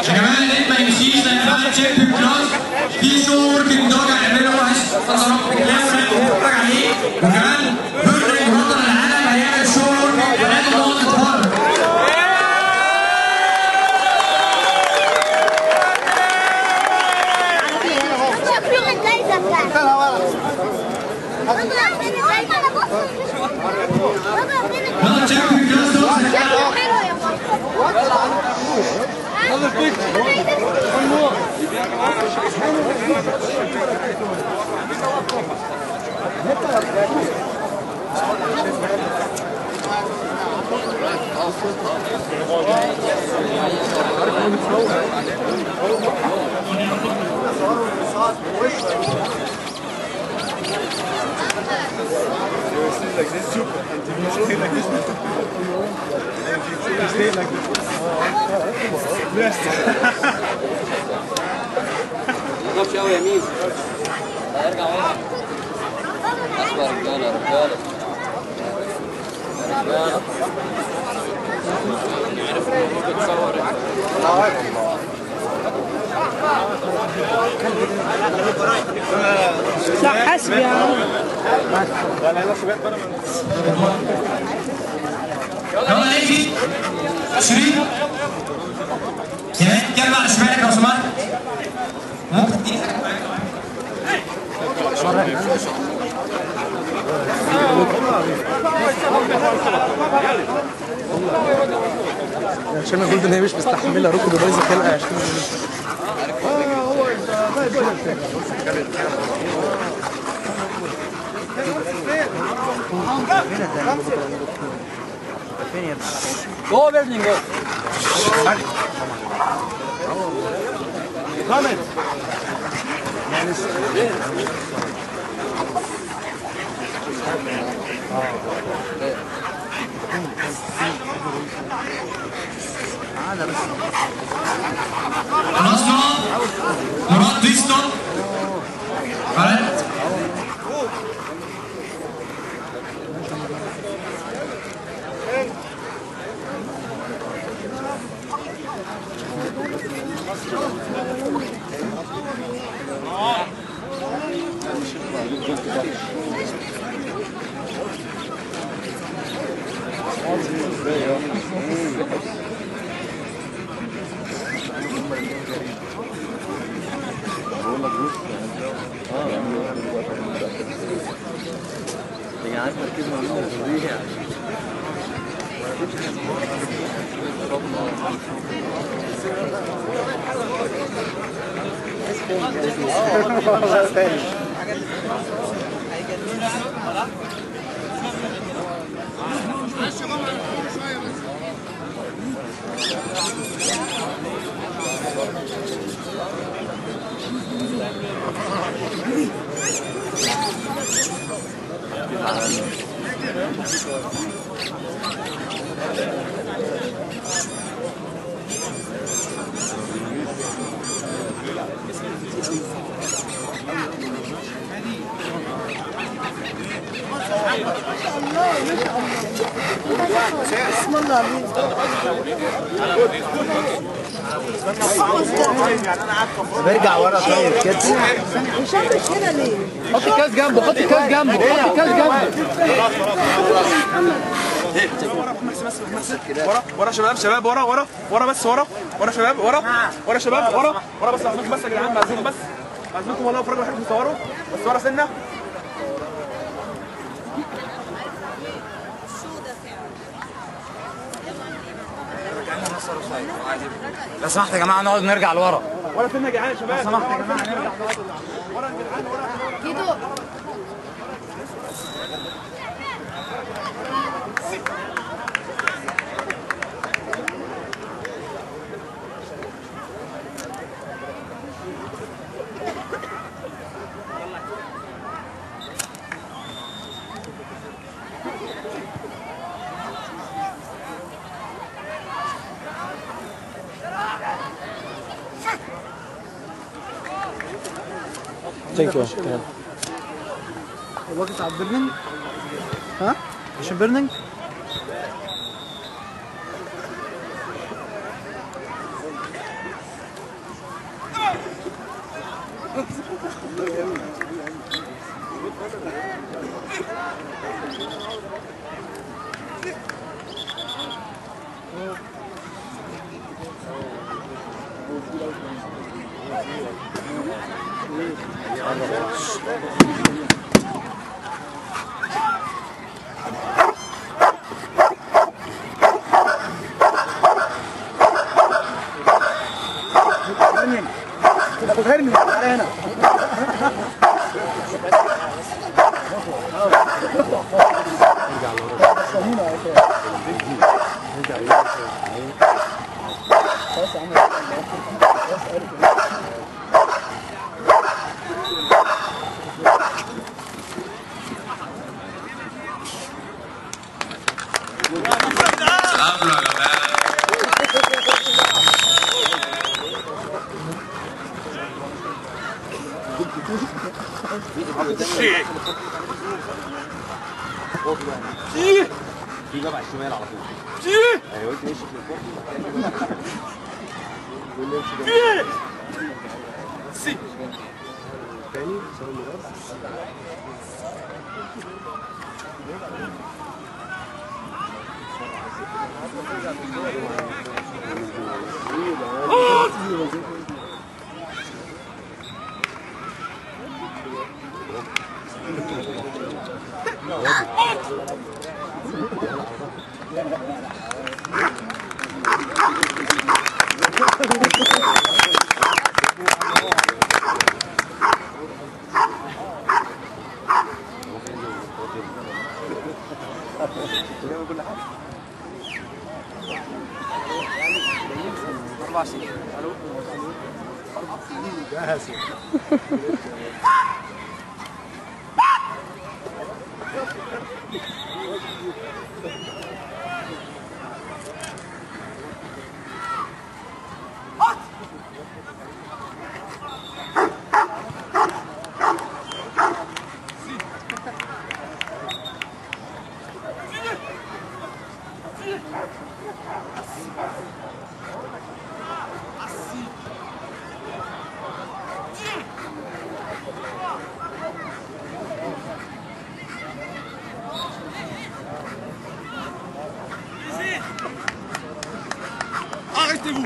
يا جماعه اللي ما يمشيش ما ينفعش تشيك كلاس. في شو وركينج دوج هنعمله نتفرج عليه، وكمان بيرلينج بطل العالم هيعمل شو وركينج هناخد نقط نتفرج. يلا تشيك كلاس دوج. Like this, super. And if you stay like this, and if you stay like this, yes. ما في قوي يمين. ارجع ورا. اصبر رجاله رجاله. رجاله. عارف ان هو بيتصور. لا حسبي يا عم. لا لا شباب بره. يلا نيجي شريف كمان كمل على شمالك لو سمحت. ممكن تديني عشان انا قلت ان هي مش مستحمله ركض بايظه خلقه 20 جوه بيرلينج جوه. كامل. خلاص مراد بليز ستوب. خلاص بسم الله عليك. برجع ورا طيب كده. هشام مش هنا ليه؟ حط الكاس جنبه، حط الكاس جنبه، حط الكاس جنبه. ورا شباب شباب ورا ورا ورا بس ورا ورا شباب ورا ورا شباب ورا ورا بس عايزكم بس يا جدعان عايزكم بس عايزكم والله افرجوا حاجه تصوروا بس ورا سنه. لو سمحت يا جماعه نقعد نرجع لورا. ورا سنه يا جدعان يا شباب. لو سمحت يا جماعه نرجع ورا يا جدعان ورا كيدو. ثانك يو. واقف على البرنينج. ها؟ عشان برنينج؟ ارمي على هنا. في باب على الشمال على طول. ايوه انت ماشي في الفوق. سي تاني سوي Arrêtez-vous.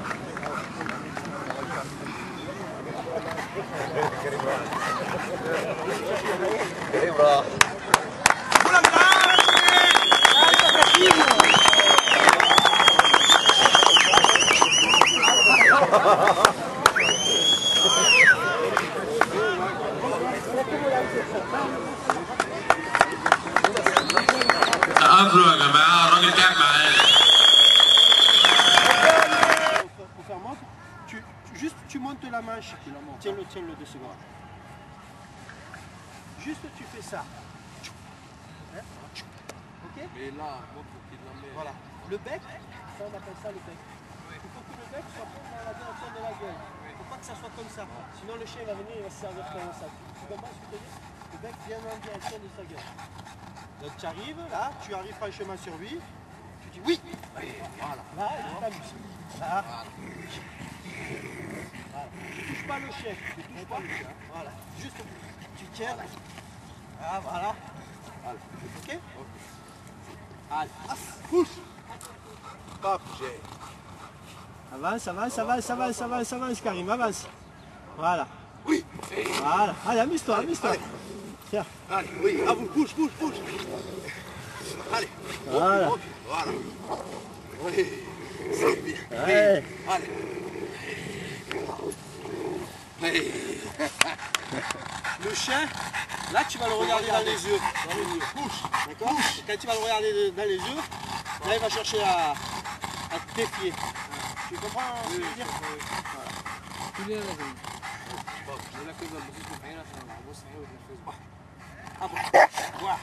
تقابلوا يا جماعة الراجل تعب معانا. Tu montes la manche, tiens-le 2 secondes. Juste tu fais ça. Ok? Mais là, moi pour qu'il l'emmène. Voilà. Le bec, ça on appelle ça le bec. Il faut que le bec soit dans la direction de la gueule. Il ne faut pas que ça soit comme ça. Sinon le chien va venir, il va se servir comme ça. Tu comprends ce que je te dis? Le bec vient en direction de sa gueule. Donc tu arrives, là, tu arrives franchement sur lui. Tu dis oui. Voilà. Là, tu t'amuses. Là. Voilà. Tu ne touches pas le chien. Tu ne touches pas le chien. Voilà. Juste tu tiens. Ah, voilà. Voilà. Ok? Allez. Pousse. Pas bouger. Avance, avance, avance, avance, avance, avance, Karim, avance. Voilà. Oui. Voilà. Allez, amuse-toi, amuse-toi. Tiens. Allez, oui, à vous, bouge, bouge, bouge. Allez. Voilà. Voilà. Oui. C'est bien. Allez. Allez. Le chien, là tu vas le regarder dans les yeux. Bouge. D'accord? Quand tu vas le regarder dans les yeux, là il va chercher à te défier. Tu comprends ce que je veux dire? Ah bon? Voilà.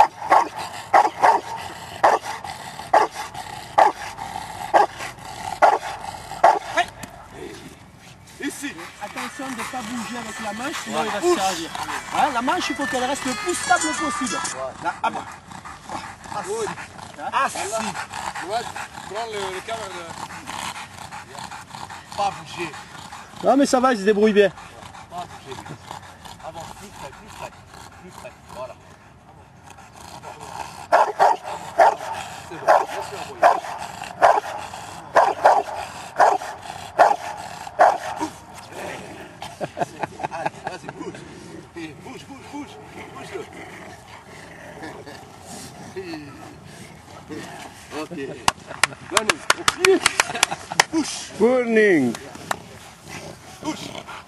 Ici. Attention de ne pas bouger avec la manche, sinon il va se servir. Hein, la manche, il faut qu'elle reste le plus stable possible. Là, ah bon. Assis. Prends le câble de... Pas bouger. Non mais ça va, il se débrouille bien. Pas bouger. Avant, plus près, plus près. plus près. Voilà. C'est bon, laisse-le envoyer. Allez, vas-y, bouge. Et bouge, bouge, bouge. Bouge-le. Ok. Running. Push. Burning. Push.